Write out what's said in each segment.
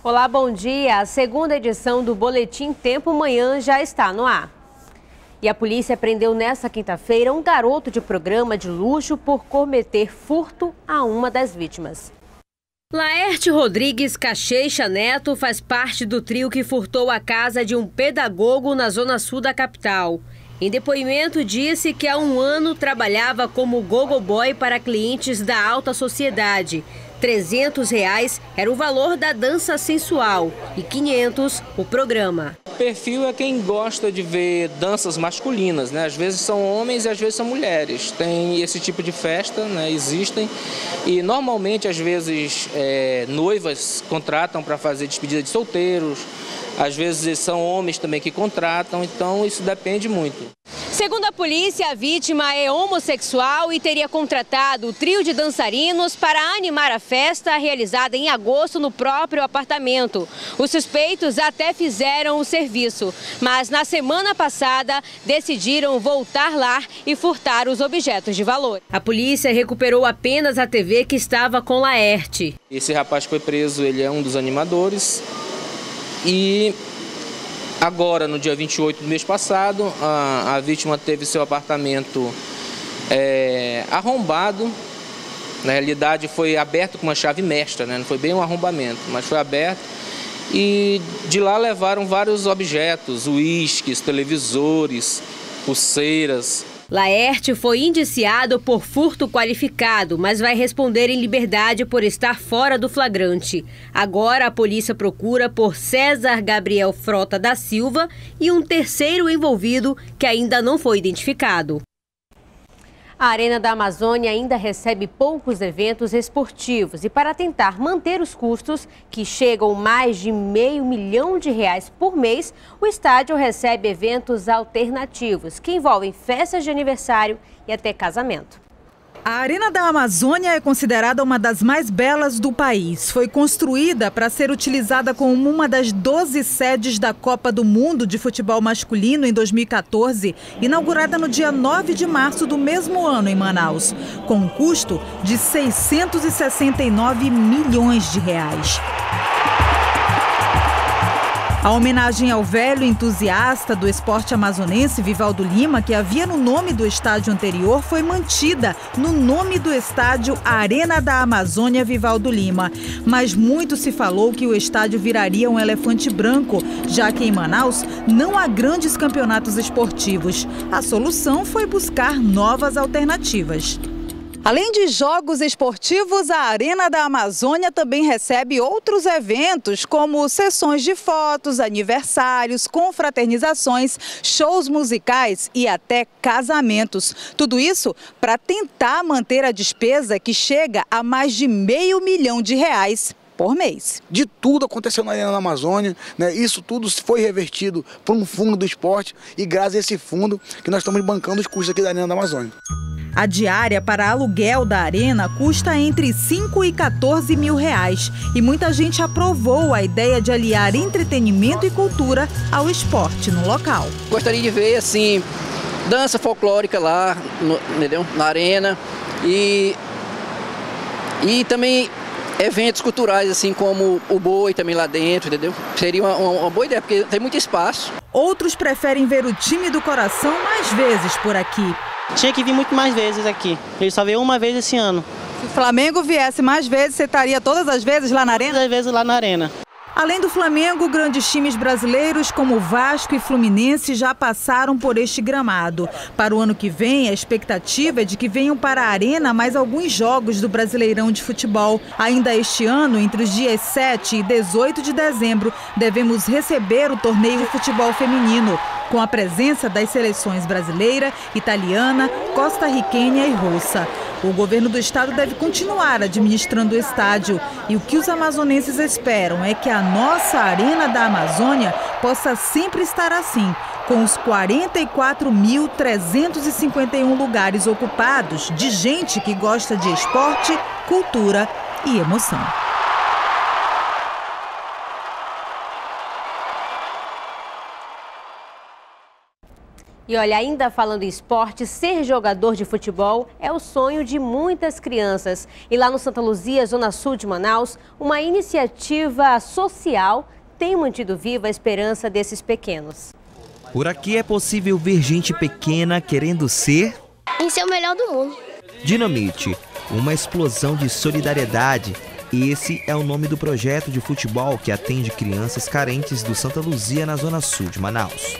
Olá, bom dia. A segunda edição do Boletim Tempo Manhã já está no ar. E a polícia prendeu nesta quinta-feira um garoto de programa de luxo por cometer furto a uma das vítimas. Laerte Rodrigues Cacheixa Neto faz parte do trio que furtou a casa de um pedagogo na zona sul da capital. Em depoimento, disse que há um ano trabalhava como gogoboy para clientes da alta sociedade. R$300 era o valor da dança sensual e R$500 o programa. O perfil é quem gosta de ver danças masculinas, né? Às vezes são homens e às vezes são mulheres. Tem esse tipo de festa, né? Existem. E normalmente, às vezes, noivas contratam para fazer despedida de solteiros. Às vezes são homens também que contratam, então isso depende muito. Segundo a polícia, a vítima é homossexual e teria contratado o trio de dançarinos para animar a festa realizada em agosto no próprio apartamento. Os suspeitos até fizeram o serviço, mas na semana passada decidiram voltar lá e furtar os objetos de valor. A polícia recuperou apenas a TV que estava com Laerte. Esse rapaz foi preso, ele é um dos animadores. E agora, no dia 28 do mês passado, a vítima teve seu apartamento arrombado. Na realidade, foi aberto com uma chave mestra, né? Não foi bem um arrombamento, mas foi aberto. E de lá levaram vários objetos, uísques, televisores, pulseiras. Laerte foi indiciado por furto qualificado, mas vai responder em liberdade por estar fora do flagrante. Agora a polícia procura por César Gabriel Frota da Silva e um terceiro envolvido que ainda não foi identificado. A Arena da Amazônia ainda recebe poucos eventos esportivos e para tentar manter os custos, que chegam mais de R$500 milhão por mês, o estádio recebe eventos alternativos, que envolvem festas de aniversário e até casamento. A Arena da Amazônia é considerada uma das mais belas do país. Foi construída para ser utilizada como uma das 12 sedes da Copa do Mundo de futebol masculino em 2014, inaugurada no dia 9 de março do mesmo ano em Manaus, com um custo de R$669 milhões. A homenagem ao velho entusiasta do esporte amazonense, Vivaldo Lima, que havia no nome do estádio anterior, foi mantida no nome do estádio Arena da Amazônia Vivaldo Lima. Mas muito se falou que o estádio viraria um elefante branco, já que em Manaus não há grandes campeonatos esportivos. A solução foi buscar novas alternativas. Além de jogos esportivos, a Arena da Amazônia também recebe outros eventos, como sessões de fotos, aniversários, confraternizações, shows musicais e até casamentos. Tudo isso para tentar manter a despesa que chega a mais de R$500 milhão por mês. De tudo aconteceu na Arena da Amazônia, né? Isso tudo foi revertido por um fundo do esporte e graças a esse fundo que nós estamos bancando os custos aqui da Arena da Amazônia. A diária para aluguel da arena custa entre R$5 e R$14 mil e muita gente aprovou a ideia de aliar entretenimento e cultura ao esporte no local. Gostaria de ver assim dança folclórica lá, entendeu? Na arena e também eventos culturais, assim como o boi também lá dentro, entendeu? Seria uma boa ideia, porque tem muito espaço. Outros preferem ver o time do coração mais vezes por aqui. Tinha que vir muito mais vezes aqui. Ele só veio uma vez esse ano. Se o Flamengo viesse mais vezes, você estaria todas as vezes lá na arena? Todas as vezes lá na arena. Além do Flamengo, grandes times brasileiros como Vasco e Fluminense já passaram por este gramado. Para o ano que vem, a expectativa é de que venham para a arena mais alguns jogos do Brasileirão de Futebol. Ainda este ano, entre os dias 7 e 18 de dezembro, devemos receber o torneio de futebol feminino, com a presença das seleções brasileira, italiana, costarriquenha e russa. O governo do estado deve continuar administrando o estádio e o que os amazonenses esperam é que a nossa Arena da Amazônia possa sempre estar assim, com os 44.351 lugares ocupados de gente que gosta de esporte, cultura e emoção. E olha, ainda falando em esporte, ser jogador de futebol é o sonho de muitas crianças. E lá no Santa Luzia, zona sul de Manaus, uma iniciativa social tem mantido viva a esperança desses pequenos. Por aqui é possível ver gente pequena querendo ser... em ser o melhor do mundo. Dinamite, uma explosão de solidariedade. Esse é o nome do projeto de futebol que atende crianças carentes do Santa Luzia, na zona sul de Manaus.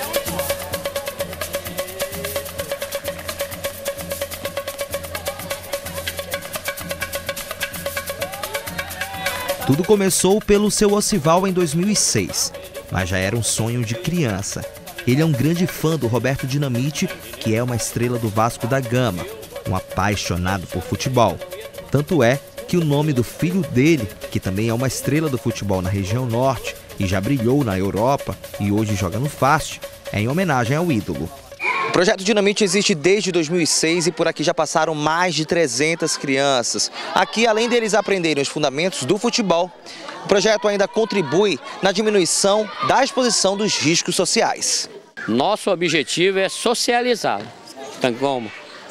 Tudo começou pelo seu Ocival em 2006, mas já era um sonho de criança. Ele é um grande fã do Roberto Dinamite, que é uma estrela do Vasco da Gama, um apaixonado por futebol. Tanto é que o nome do filho dele, que também é uma estrela do futebol na região norte e já brilhou na Europa e hoje joga no Fast, é em homenagem ao ídolo. O Projeto Dinamite existe desde 2006 e por aqui já passaram mais de 300 crianças. Aqui, além deles aprenderem os fundamentos do futebol, o projeto ainda contribui na diminuição da exposição dos riscos sociais. Nosso objetivo é socializar, como?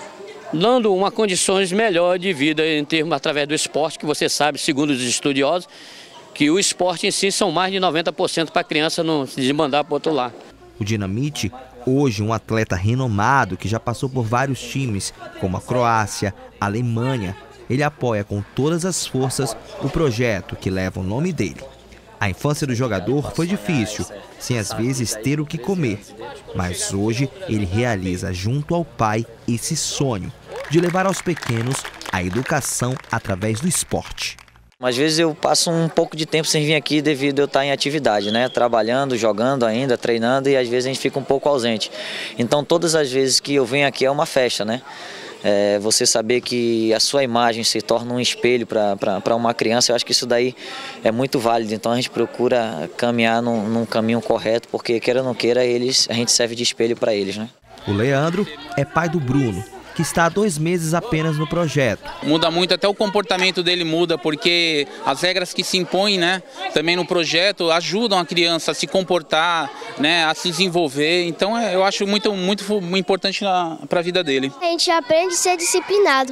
Dando uma condições melhor de vida em termos através do esporte, que você sabe, segundo os estudiosos, que o esporte em si são mais de 90% para a criança não se desmandar para o outro lado. O Dinamite, hoje um atleta renomado que já passou por vários times, como a Croácia, a Alemanha, ele apoia com todas as forças o projeto que leva o nome dele. A infância do jogador foi difícil, sem às vezes ter o que comer. Mas hoje ele realiza junto ao pai esse sonho de levar aos pequenos a educação através do esporte. Às vezes eu passo um pouco de tempo sem vir aqui devido a eu estar em atividade, né? Trabalhando, jogando ainda, treinando e às vezes a gente fica um pouco ausente. Então todas as vezes que eu venho aqui é uma festa, né? Você saber que a sua imagem se torna um espelho para uma criança, eu acho que isso daí é muito válido. Então a gente procura caminhar num caminho correto, porque queira ou não queira, a gente serve de espelho para eles, né? O Leandro é pai do Bruno, que está há 2 meses apenas no projeto. Muda muito, até o comportamento dele muda, porque as regras que se impõem, né, também no projeto ajudam a criança a se comportar, né, a se desenvolver. Então eu acho muito importante para a vida dele. A gente aprende a ser disciplinado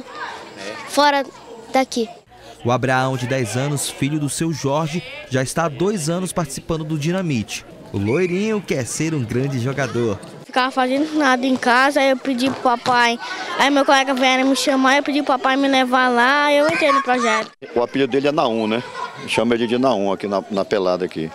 fora daqui. O Abraão, de 10 anos, filho do seu Jorge, já está há 2 anos participando do Dinamite. O loirinho quer ser um grande jogador. Ficava fazendo nada em casa, aí eu pedi pro papai, aí meu colega veio me chamar, eu pedi pro papai me levar lá, eu entrei no projeto. O apelido dele é Naum, né? Chama ele de Naum aqui na pelada aqui.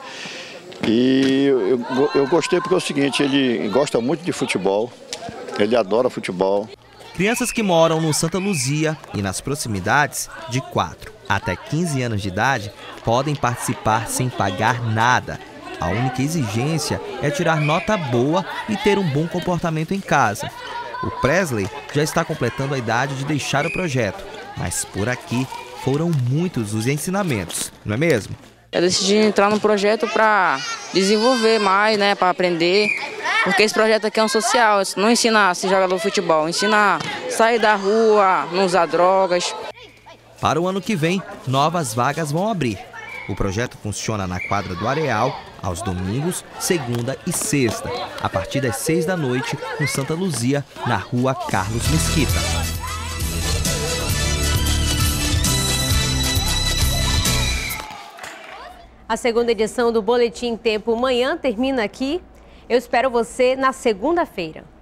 E eu gostei porque é o seguinte, ele gosta muito de futebol, ele adora futebol. Crianças que moram no Santa Luzia e nas proximidades, de 4 até 15 anos de idade, podem participar sem pagar nada. A única exigência é tirar nota boa e ter um bom comportamento em casa. O Presley já está completando a idade de deixar o projeto, mas por aqui foram muitos os ensinamentos, não é mesmo? Eu decidi entrar no projeto para desenvolver mais, né, para aprender, porque esse projeto aqui é um social, não ensina a ser jogador de futebol, ensina a sair da rua, não usar drogas. Para o ano que vem, novas vagas vão abrir. O projeto funciona na quadra do Areal, aos domingos, segunda e sexta, a partir das 6 da noite, no Santa Luzia, na rua Carlos Mesquita. A segunda edição do Boletim Tempo Manhã termina aqui. Eu espero você na segunda-feira.